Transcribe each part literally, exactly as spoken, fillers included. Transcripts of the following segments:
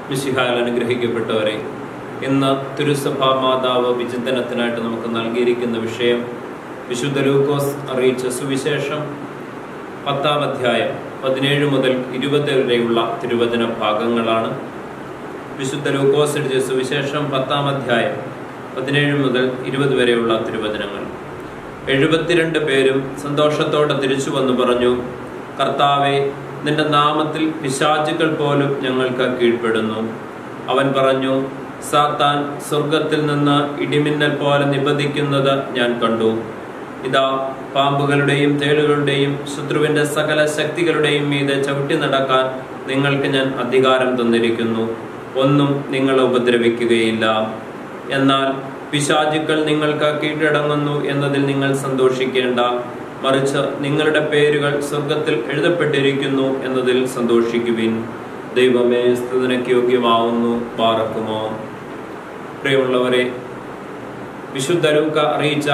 മിശിഹായിൽ അനുഗ്രഹിക്കപ്പെട്ടവരെ, ഇന്ന് തിരുസഭാ മാതാവ് വിചിന്തനത്തിനായിട്ട് നമുക്ക് നൽകിയിരിക്കുന്ന വിഷയം വിശുദ്ധ ലൂക്കോസ് അറിയിച്ച സുവിശേഷം പത്താം അധ്യായം പതിനേഴ് മുതൽ ഇരുപത് വരെയുള്ള തിരുവചന ഭാഗങ്ങളാണ്. വിശുദ്ധ ലൂക്കോസ് എഴുതിയ സുവിശേഷം പത്താം അധ്യായം പതിനേഴ് മുതൽ ഇരുപത് വരെയുള്ള തിരുവചനങ്ങൾ. എഴുപത്തിരണ്ട് പേരും സന്തോഷത്തോടെ തിരിച്ചു വന്നു പറഞ്ഞു, കർത്താവെ, നിന്റെ നാമത്തിൽ പിശാചുക്കൾ പോലും ഞങ്ങൾക്ക് കീഴ്പ്പെടുന്നു. അവൻ പറഞ്ഞു, സാത്താൻ സ്വർഗത്തിൽ നിന്ന് ഇടിമിന്നൽ പോലെ നിബദിക്കുന്നത് ഞാൻ കണ്ടു. ഇതാ, പാമ്പുകളുടെയും തേളുകളുടെയും ശത്രുവിന്റെ സകല ശക്തികളുടെയും മീതെ ചവിട്ടി നടക്കാൻ നിങ്ങൾക്ക് ഞാൻ അധികാരം തന്നിരിക്കുന്നു. ഒന്നും നിങ്ങളെ ഉപദ്രവിക്കുകയില്ല. എന്നാൽ പിശാചുക്കൾ നിങ്ങൾക്ക് കീഴടങ്ങുന്നു എന്നതിൽ നിങ്ങൾ സന്തോഷിക്കേണ്ട, മറിച്ച് നിങ്ങളുടെ പേരുകൾ സ്വർഗത്തിൽ എഴുതപ്പെട്ടിരിക്കുന്നു എന്നതിൽ സന്തോഷിക്കുവിൻ. ദൈവമേ, സ്തുതിക്ക് യോഗ്യമാവുന്നു. പാർക്കുമോ. പ്രിയമുള്ളവരെ, വിശുദ്ധ ലൂക്ക അറിയിച്ച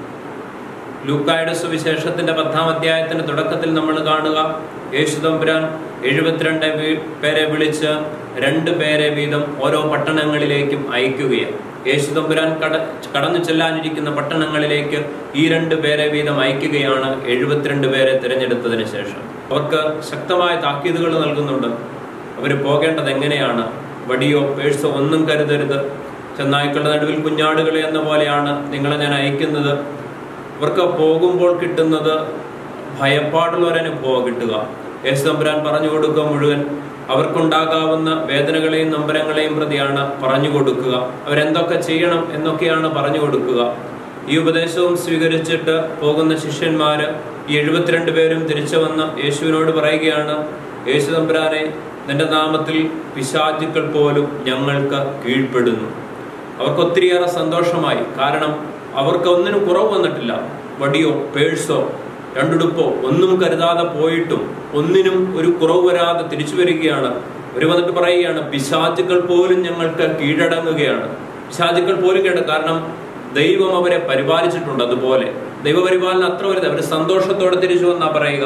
ലൂക്കായുടെ സുവിശേഷത്തിന്റെ പത്താം അധ്യായത്തിന്റെ തുടക്കത്തിൽ നമ്മൾ കാണുക, യേശുതമ്പുരാൻ എഴുപത്തിരണ്ട് പേരെ വിളിച്ച് രണ്ട് പേരെ വീതം ഓരോ പട്ടണങ്ങളിലേക്കും അയക്കുകയാണ്. യേശുതമ്പുരാൻ കട കടന്നു ചെല്ലാനിരിക്കുന്ന പട്ടണങ്ങളിലേക്ക് ഈ രണ്ട് പേരെ വീതം അയക്കുകയാണ്, എഴുപത്തിരണ്ട് പേരെ തിരഞ്ഞെടുത്തതിന് ശേഷം. അവർക്ക് ശക്തമായ താക്കീതുകൾ നൽകുന്നുണ്ട്. അവർ പോകേണ്ടത് എങ്ങനെയാണ്? വടിയോ പേഴ്സോ ഒന്നും കരുതരുത്. ചെന്നായ്ക്കളുടെ നടുവിൽ കുഞ്ഞാടുകളെ എന്ന പോലെയാണ് നിങ്ങളെ ഞാൻ അയക്കുന്നത്. അവർക്ക് പോകുമ്പോൾ കിട്ടുന്നത് ഭയപ്പാടുള്ള ഒരനുഭവം കിട്ടുക. യേശുതമ്പുരാൻ പറഞ്ഞു കൊടുക്കുക മുഴുവൻ അവർക്കുണ്ടാകാവുന്ന വേദനകളെയും നൊമ്പരങ്ങളെയും പ്രതിയാണ് പറഞ്ഞു കൊടുക്കുക. അവരെന്തൊക്കെ ചെയ്യണം എന്നൊക്കെയാണ് പറഞ്ഞു കൊടുക്കുക. ഈ ഉപദേശവും സ്വീകരിച്ചിട്ട് പോകുന്ന ശിഷ്യന്മാര് ഈ എഴുപത്തിരണ്ട് പേരും തിരിച്ചു വന്ന് യേശുവിനോട് പറയുകയാണ്, യേശുതമ്പുരാനെ, നിന്റെ നാമത്തിൽ പിശാചുക്കൾ പോലും ഞങ്ങൾക്ക് കീഴ്പ്പെടുന്നു. അവർക്ക് ഒത്തിരിയേറെ സന്തോഷമായി. കാരണം അവർക്ക് ഒന്നിനും കുറവ് വന്നിട്ടില്ല. വടിയോ പേഴ്സോ രണ്ടുടുപ്പോ ഒന്നും കരുതാതെ പോയിട്ടും ഒന്നിനും ഒരു കുറവ് വരാതെ തിരിച്ചു വരികയാണ്. അവർ വന്നിട്ട് പറയുകയാണ്, പിശാചുക്കൾ പോലും ഞങ്ങൾക്ക് കീഴടങ്ങുകയാണ്. പിശാചുക്കൾ പോലും കേട്ട കാരണം ദൈവം അവരെ പരിപാലിച്ചിട്ടുണ്ട്. അതുപോലെ ദൈവപരിപാലനം അത്ര വലുത്. അവർ സന്തോഷത്തോടെ തിരിച്ചു വന്നാ പറയുക.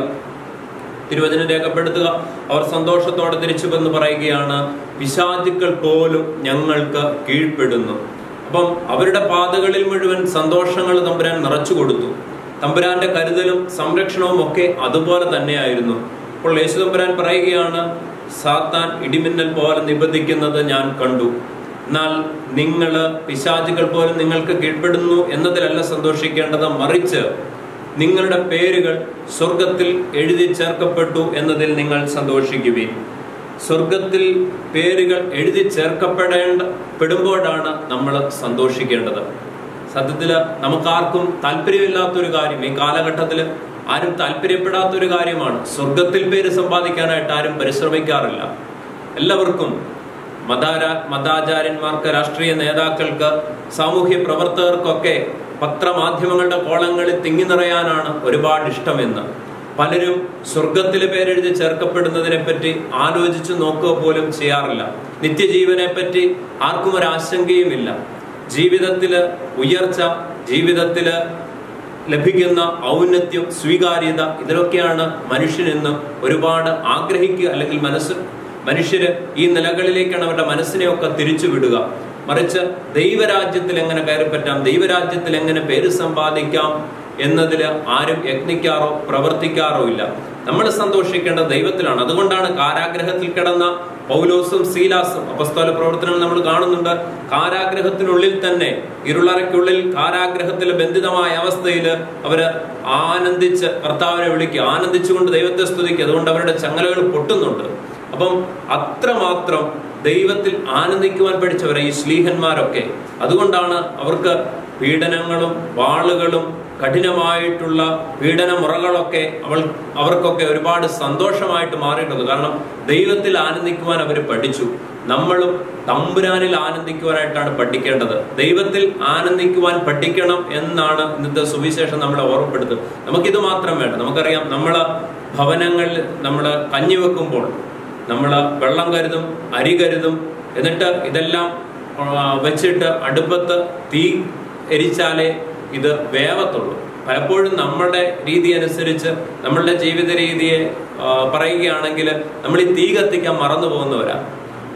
തിരുവചനം രേഖപ്പെടുത്തുക, അവർ സന്തോഷത്തോടെ തിരിച്ചു വന്ന് പറയുകയാണ്, പിശാചുക്കൾ പോലും ഞങ്ങൾക്ക് കീഴ്പ്പെടുന്നു. അപ്പം അവരുടെ പാതകളിൽ മുഴുവൻ സന്തോഷങ്ങൾ തമ്പുരാൻ നിറച്ചു കൊടുത്തു. തമ്പുരാന്റെ കരുതലും സംരക്ഷണവും ഒക്കെ അതുപോലെ തന്നെയായിരുന്നു. അപ്പോൾ യേശു തമ്പുരാൻ പറയുകയാണ്, സാത്താൻ ഇടിമിന്നൽ പോലെ നിബദിക്കുന്നത് ഞാൻ കണ്ടു. എന്നാൽ നിങ്ങള് പിശാചുക്കൾ പോലും നിങ്ങൾക്ക് കീഴ്പ്പെടുന്നു എന്നതിലല്ല സന്തോഷിക്കേണ്ടത്, മറിച്ച് നിങ്ങളുടെ പേരുകൾ സ്വർഗത്തിൽ എഴുതി ചേർക്കപ്പെട്ടു എന്നതിൽ നിങ്ങൾ സന്തോഷിക്കുവിൻ. സ്വർഗത്തിൽ പേരുകൾ എഴുതി ചേർക്കപ്പെടേണ്ട പെടുമ്പോഴാണ് നമ്മൾ സന്തോഷിക്കേണ്ടത്. സത്യത്തില് നമുക്കാർക്കും താല്പര്യമില്ലാത്തൊരു കാര്യം, ഈ കാലഘട്ടത്തിൽ ആരും താല്പര്യപ്പെടാത്തൊരു കാര്യമാണ്. സ്വർഗത്തിൽ പേര് സമ്പാദിക്കാനായിട്ട് ആരും പരിശ്രമിക്കാറില്ല. എല്ലാവർക്കും മതാരാ മതാചാര്യന്മാർക്ക്, രാഷ്ട്രീയ നേതാക്കൾക്ക്, സാമൂഹ്യ പ്രവർത്തകർക്കൊക്കെ പത്രമാധ്യമങ്ങളുടെ കോളങ്ങളിൽ തിങ്ങി നിറയാനാണ് ഒരുപാട് ഇഷ്ടമെന്ന്. പലരും സ്വർഗത്തിലെ പേരെഴുതി ചേർക്കപ്പെടുന്നതിനെ പറ്റി ആലോചിച്ചു നോക്കുക പോലും ചെയ്യാറില്ല. നിത്യജീവനെ പറ്റി ആർക്കും ഒരു ആശങ്കയുമില്ല. ജീവിതത്തില് ഉയർച്ച, ജീവിതത്തില് ലഭിക്കുന്ന ഔന്നത്യം, സ്വീകാര്യത, ഇതിലൊക്കെയാണ് മനുഷ്യനെന്ന് ഒരുപാട് ആഗ്രഹിക്കുക. അല്ലെങ്കിൽ മനസ്സ് മനുഷ്യര് ഈ നിലകളിലേക്കാണ് അവരുടെ മനസ്സിനെയൊക്കെ തിരിച്ചു വിടുക. മറിച്ച് ദൈവരാജ്യത്തിൽ എങ്ങനെ കയറിപ്പറ്റാം, ദൈവരാജ്യത്തിൽ എങ്ങനെ പേര് സമ്പാദിക്കാം എന്നതിൽ ആരും യത്നിക്കാറോ പ്രവർത്തിക്കാറോ ഇല്ല. നമ്മൾ സന്തോഷിക്കേണ്ട ദൈവത്തിലാണ്. അതുകൊണ്ടാണ് കാരാഗ്രഹത്തിൽ കിടന്ന പൗലോസും സീലാസും, അപ്പസ്തോല പ്രവർത്തനങ്ങൾ നമ്മൾ കാണുന്നുണ്ട്, കാരാഗ്രഹത്തിനുള്ളിൽ തന്നെ, ഇരുളറയ്ക്കുള്ളിൽ കാരാഗ്രഹത്തിൽ ബന്ധിതമായ അവസ്ഥയിൽ അവര് ആനന്ദിച്ച് കർത്താവിനെ വിളിക്കുക, ആനന്ദിച്ചുകൊണ്ട് ദൈവത്തെ സ്തുതിക്കുക. അതുകൊണ്ട് അവരുടെ ചങ്ങലകൾ പൊട്ടുന്നുണ്ട്. അപ്പം അത്രമാത്രം ദൈവത്തിൽ ആനന്ദിക്കുവാൻ പഠിച്ചവരെ ഈ ശ്ലീഹന്മാരൊക്കെ. അതുകൊണ്ടാണ് അവർക്ക് പീഡനങ്ങളും വാളുകളും കഠിനമായിട്ടുള്ള പീഡനമുറകളൊക്കെ അവൾ അവർക്കൊക്കെ ഒരുപാട് സന്തോഷമായിട്ട് മാറിയിട്ടുണ്ട്. കാരണം ദൈവത്തിൽ ആനന്ദിക്കുവാൻ അവർ പഠിച്ചു. നമ്മളും തമ്പുരാനിൽ ആനന്ദിക്കുവാനായിട്ടാണ് പഠിക്കേണ്ടത്. ദൈവത്തിൽ ആനന്ദിക്കുവാൻ പഠിക്കണം എന്നാണ് ഇന്നത്തെ സുവിശേഷം നമ്മളെ ഓർമ്മപ്പെടുത്തുന്നത്. നമുക്കിത് മാത്രം വേണ്ട. നമുക്കറിയാം, നമ്മള് ഭവനങ്ങളിൽ നമ്മള് കഞ്ഞി വെക്കുമ്പോൾ നമ്മള് വെള്ളം കരുതും, അരി കരുതും. എന്നിട്ട് ഇതെല്ലാം വെച്ചിട്ട് അടുപ്പത്ത് തീ എരിച്ചാലേ ഇത് വേവത്തുള്ളൂ. പലപ്പോഴും നമ്മളുടെ രീതി അനുസരിച്ച്, നമ്മളുടെ ജീവിത രീതിയെ പറയുകയാണെങ്കിൽ നമ്മൾ ഈ തീ കത്തിക്കാൻ മറന്നു പോകുന്നവരാ.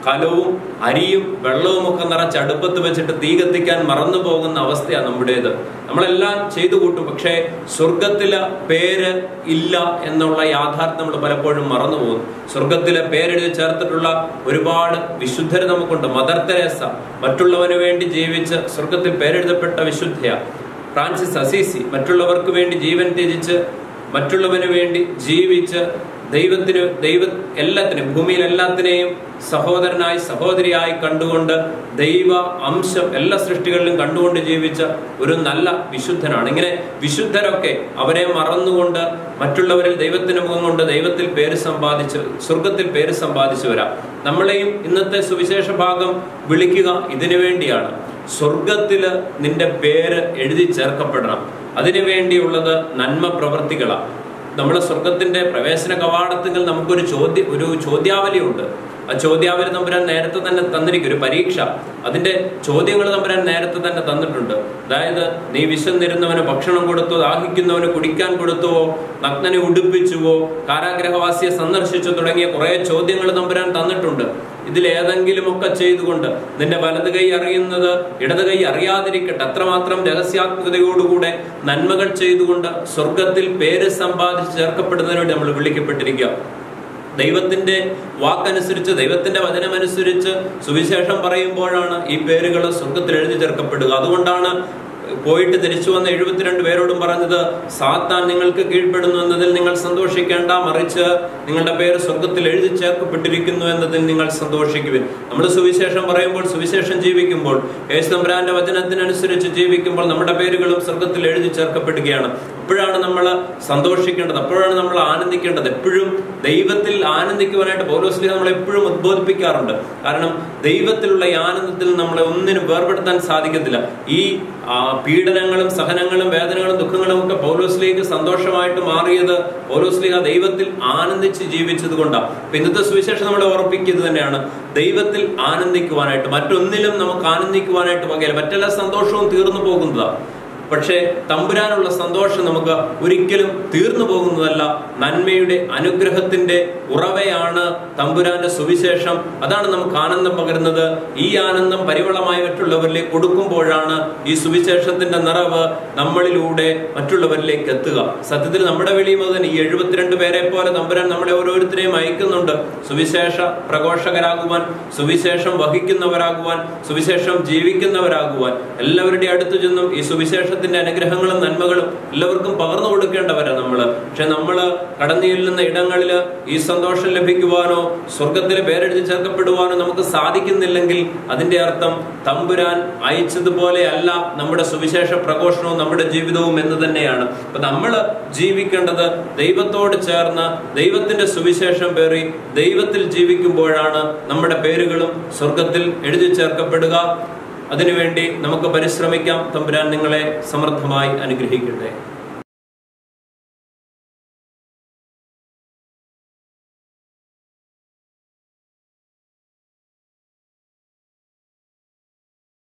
കലവും അരിയും വെള്ളവും ഒക്കെ നിറച്ച് അടുപ്പത്ത് വെച്ചിട്ട് തീ കത്തിക്കാൻ മറന്നു പോകുന്ന അവസ്ഥയാണ് നമ്മുടേത്. നമ്മളെല്ലാം ചെയ്തു കൂട്ടും, പക്ഷേ സ്വർഗത്തിലെ പേര് ഇല്ല എന്നുള്ള യാഥാർത്ഥ്യം നമ്മൾ പലപ്പോഴും മറന്നു പോകും. സ്വർഗത്തിലെ പേരെഴുതി ചേർത്തിട്ടുള്ള ഒരുപാട് വിശുദ്ധര് നമുക്കുണ്ട്. മദർ തെരേസ മറ്റുള്ളവന് വേണ്ടി ജീവിച്ച് സ്വർഗത്തിൽ പേരെഴുതപ്പെട്ട വിശുദ്ധയാ. ഫ്രാൻസിസ് അസീസി മറ്റുള്ളവർക്ക് വേണ്ടി ജീവൻ ത്യജിച്ച് മറ്റുള്ളവന് വേണ്ടി ജീവിച്ച് ദൈവത്തിന് ദൈവ എല്ലാത്തിനും ഭൂമിയിൽ എല്ലാത്തിനെയും സഹോദരനായി സഹോദരിയായി കണ്ടുകൊണ്ട് ദൈവ അംശം എല്ലാ സൃഷ്ടികളിലും കണ്ടുകൊണ്ട് ജീവിച്ച ഒരു നല്ല വിശുദ്ധനാണ്. ഇങ്ങനെ വിശുദ്ധരൊക്കെ അവരെ മറന്നുകൊണ്ട് മറ്റുള്ളവരിൽ ദൈവത്തിന് മുഖം കൊണ്ട് ദൈവത്തിൽ പേര് സമ്പാദിച്ച് സ്വർഗത്തിൽ പേര് സമ്പാദിച്ചു വരാം. നമ്മളെയും ഇന്നത്തെ സുവിശേഷ ഭാഗം വിളിക്കുക ഇതിനു വേണ്ടിയാണ്. സ്വർഗത്തില് നിന്റെ പേര് എഴുതി ചേർക്കപ്പെടണം. അതിനു വേണ്ടിയുള്ളത് നന്മ പ്രവൃത്തികളാണ്. നമ്മളെ സ്വർഗത്തിന്റെ പ്രവേശന കവാടത്തിൽ നമുക്കൊരു ചോദ്യ ഒരു ചോദ്യാവലി ഉണ്ട്. ആ ചോദ്യാവലി തമ്പുരാൻ നേരത്തെ തന്നെ തന്നിരിക്കും, ഒരു പരീക്ഷ. അതിന്റെ ചോദ്യങ്ങൾ തമ്പുരാൻ നേരത്തെ തന്നെ തന്നിട്ടുണ്ട്. അതായത് നീ വിശന്നിരുന്നവന് ഭക്ഷണം കൊടുത്തോ, ദാഹിക്കുന്നവന് കുടിക്കാൻ കൊടുത്തുവോ, നഗ്നനെ ഉടുപ്പിച്ചുവോ, കാരാഗ്രഹവാസിയെ സന്ദർശിച്ചു തുടങ്ങിയ കുറെ ചോദ്യങ്ങൾ തമ്പുരാൻ തന്നിട്ടുണ്ട്. ഇതിലേതെങ്കിലും ഒക്കെ ചെയ്തുകൊണ്ട് നിന്റെ വലത് കൈ അറിയുന്നത് ഇടത് കൈ അറിയാതിരിക്കട്ടെ, അത്രമാത്രം രഹസ്യാത്മകതയോടുകൂടെ നന്മകൾ ചെയ്തുകൊണ്ട് സ്വർഗത്തിൽ പേര് സമ്പാദിച്ച് ചേർക്കപ്പെടുന്നതിന് വേണ്ടി നമ്മൾ വിളിക്കപ്പെട്ടിരിക്കുക. ദൈവത്തിന്റെ വാക്കനുസരിച്ച് ദൈവത്തിന്റെ വചനമനുസരിച്ച് സുവിശേഷം പറയുമ്പോഴാണ് ഈ പേരുകൾ സ്വർഗത്തിൽ എഴുതി ചേർക്കപ്പെടുക. അതുകൊണ്ടാണ് പോയിട്ട് തിരിച്ചു വന്ന എഴുപത്തിരണ്ട് പേരോടും പറഞ്ഞത്, സാത്താൻ നിങ്ങൾക്ക് കീഴ്പ്പെടുന്നു എന്നതിൽ നിങ്ങൾ സന്തോഷിക്കേണ്ട, മറിച്ച് നിങ്ങളുടെ പേര് സ്വർഗത്തിൽ എഴുതി ചേർക്കപ്പെട്ടിരിക്കുന്നു എന്നതിൽ നിങ്ങൾ സന്തോഷിക്കുവിൻ. നമ്മൾ സുവിശേഷം പറയുമ്പോൾ, സുവിശേഷം ജീവിക്കുമ്പോൾ, യേശു തമ്പുരാന്റെ വചനത്തിനനുസരിച്ച് ജീവിക്കുമ്പോൾ നമ്മുടെ പേരുകളും സ്വർഗത്തിൽ എഴുതി ചേർക്കപ്പെടുകയാണ്. അപ്പോഴാണ് നമ്മൾ സന്തോഷിക്കേണ്ടത്, അപ്പോഴാണ് നമ്മൾ ആനന്ദിക്കേണ്ടത്. എപ്പോഴും ദൈവത്തിൽ ആനന്ദിക്കുവാനായിട്ട് പൗലോസ്ലീഹ നമ്മളെ എപ്പോഴും ഉദ്ബോധിപ്പിക്കാറുണ്ട്. കാരണം ദൈവത്തിലുള്ള ഈ ആനന്ദത്തിൽ നമ്മളെ ഒന്നിനും വേർപെടുത്താൻ സാധിക്കത്തില്ല. ഈ പീഡനങ്ങളും സഹനങ്ങളും വേദനകളും ദുഃഖങ്ങളും ഒക്കെ പൗലോസ്ലീഹയ്ക്ക് സന്തോഷമായിട്ട് മാറിയത് പൗലോസ്ലീഹ ദൈവത്തിൽ ആനന്ദിച്ച് ജീവിച്ചത് കൊണ്ടാണ്. അപ്പൊ ഇന്നത്തെ സുവിശേഷം നമ്മളെ ഓർപ്പിക്കുന്നത് തന്നെയാണ്, ദൈവത്തിൽ ആനന്ദിക്കുവാനായിട്ട്. മറ്റൊന്നിലും നമുക്ക് ആനന്ദിക്കുവാനായിട്ട് വകയില്ല. മറ്റെല്ലാ സന്തോഷവും തീർന്നു പോകുന്നതാണ്. പക്ഷേ തമ്പുരാനുള്ള സന്തോഷം നമുക്ക് ഒരിക്കലും തീർന്നു പോകുന്നതല്ല. നന്മയുടെ അനുഗ്രഹത്തിന്റെ ഉറവയാണ് തമ്പുരാന്റെ സുവിശേഷം. അതാണ് നമുക്ക് ആനന്ദം പകരുന്നത്. ഈ ആനന്ദം പരിവളമായി മറ്റുള്ളവരിലേക്ക് കൊടുക്കുമ്പോഴാണ് ഈ സുവിശേഷത്തിന്റെ നിറവ് നമ്മളിലൂടെ മറ്റുള്ളവരിലേക്ക് എത്തുക. സത്യത്തിൽ നമ്മുടെ വെളിയും തന്നെ ഈ എഴുപത്തിരണ്ട് പേരെ പോലെ തമ്പുരാൻ നമ്മളെ ഓരോരുത്തരെയും അയക്കുന്നുണ്ട്. സുവിശേഷ പ്രഘോഷകരാകുവാൻ, സുവിശേഷം വഹിക്കുന്നവരാകുവാൻ, സുവിശേഷം ജീവിക്കുന്നവരാകുവാൻ, എല്ലാവരുടെ അടുത്ത് ചെന്നും ഈ സുവിശേഷ ത്തിന്റെ അനുഗ്രഹങ്ങളും നന്മകളും എല്ലാവർക്കും പകർന്നു കൊടുക്കേണ്ടവരാണ് നമ്മള്. പക്ഷെ നമ്മള് കടന്നു ചെല്ലുന്ന ഇടങ്ങളില് ഈ സന്തോഷം ലഭിക്കുവാനോ സ്വർഗത്തിലെ പേരെഴുതി ചേർക്കപ്പെടുവാനോ നമുക്ക് സാധിക്കുന്നില്ലെങ്കിൽ അതിന്റെ അർത്ഥം തമ്പുരാൻ അയച്ചതുപോലെ അല്ല നമ്മുടെ സുവിശേഷ പ്രഘോഷണവും നമ്മുടെ ജീവിതവും എന്ന് തന്നെയാണ്. അപ്പൊ നമ്മള് ജീവിക്കേണ്ടത് ദൈവത്തോട് ചേർന്ന് ദൈവത്തിന്റെ സുവിശേഷം പേറി ദൈവത്തിൽ ജീവിക്കുമ്പോഴാണ് നമ്മുടെ പേരുകളും സ്വർഗത്തിൽ എഴുതി ചേർക്കപ്പെടുക. അതിനുവേണ്ടി നമുക്ക് പരിശ്രമിക്കാം. തമ്പുരാൻ നിങ്ങളെ സമൃദ്ധമായി അനുഗ്രഹിക്കട്ടെ.